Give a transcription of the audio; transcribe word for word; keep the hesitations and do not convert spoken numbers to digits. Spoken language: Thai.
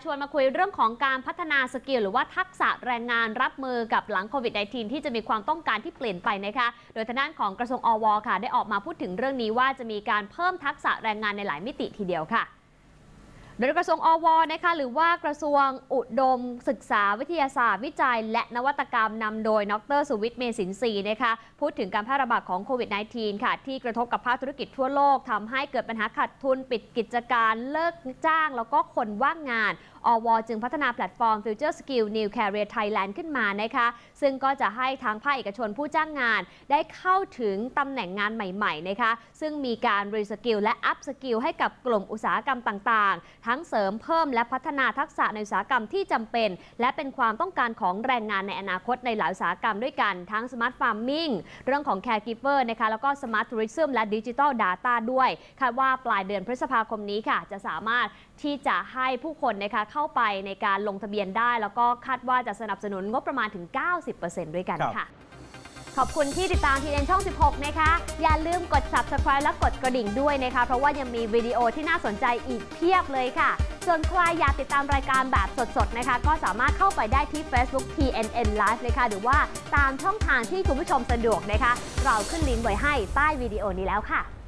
ชวนมาคุยเรื่องของการพัฒนาสกิลหรือว่าทักษะแรงงานรับมือกับหลังโควิด สิบเก้า ที่จะมีความต้องการที่เปลี่ยนไปนะคะโดยทางด้านของกระทรวงอว.ค่ะได้ออกมาพูดถึงเรื่องนี้ว่าจะมีการเพิ่มทักษะแรงงานในหลายมิติทีเดียวค่ะโดยกระทรวงอว.นะคะหรือว่ากระทรวงอุดมศึกษาวิทยาศาสตร์วิจัยและนวัตกรรมนำโดยดร.สุวิทย์ เมษินทรีย์นะคะพูดถึงการแพร่ระบาดของโควิด สิบเก้า ค่ะที่กระทบกับภาคธุรกิจทั่วโลกทำให้เกิดปัญหาขาดทุนปิดกิจการเลิกจ้างแล้วก็คนว่างงานอว.จึงพัฒนาแพลตฟอร์ม Future Skill New Career Thailand ขึ้นมานะคะซึ่งก็จะให้ทางภาคเอกชนผู้จ้างงานได้เข้าถึงตำแหน่งงานใหม่ๆนะคะซึ่งมีการรีสกิลและอัพสกิลให้กับกลุ่มอุตสาหกรรมต่างๆทั้งเสริมเพิ่มและพัฒนาทักษะในอุตสาหกรรมที่จำเป็นและเป็นความต้องการของแรงงานในอนาคตในหลายอุตสาหกรรมด้วยกันทั้ง Smart Farming เรื่องของ Caregiver นะคะแล้วก็ Smart Tourism และ Digital Data ด้วยคาดว่าปลายเดือนพฤษภาคมนี้ค่ะจะสามารถที่จะให้ผู้คนนะคะเข้าไปในการลงทะเบียนได้แล้วก็คาดว่าจะสนับสนุนงบประมาณถึง เก้าสิบเปอร์เซ็นต์ ด้วยกันค่ะขอบคุณที่ติดตาม ที เอ็น ช่อง สิบหก นะคะอย่าลืมกด Subscribe และกดกระดิ่งด้วยนะคะเพราะว่ายังมีวิดีโอที่น่าสนใจอีกเพียบเลยค่ะส่วนใครอยากติดตามรายการแบบสดๆนะคะก็สามารถเข้าไปได้ที่ Facebook ที เอ็น เอ็น Live เลยค่ะหรือว่าตามช่องทางที่คุณผู้ชมสะดวกนะคะเราขึ้นลิงก์ไว้ให้ใต้วิดีโอนี้แล้วค่ะ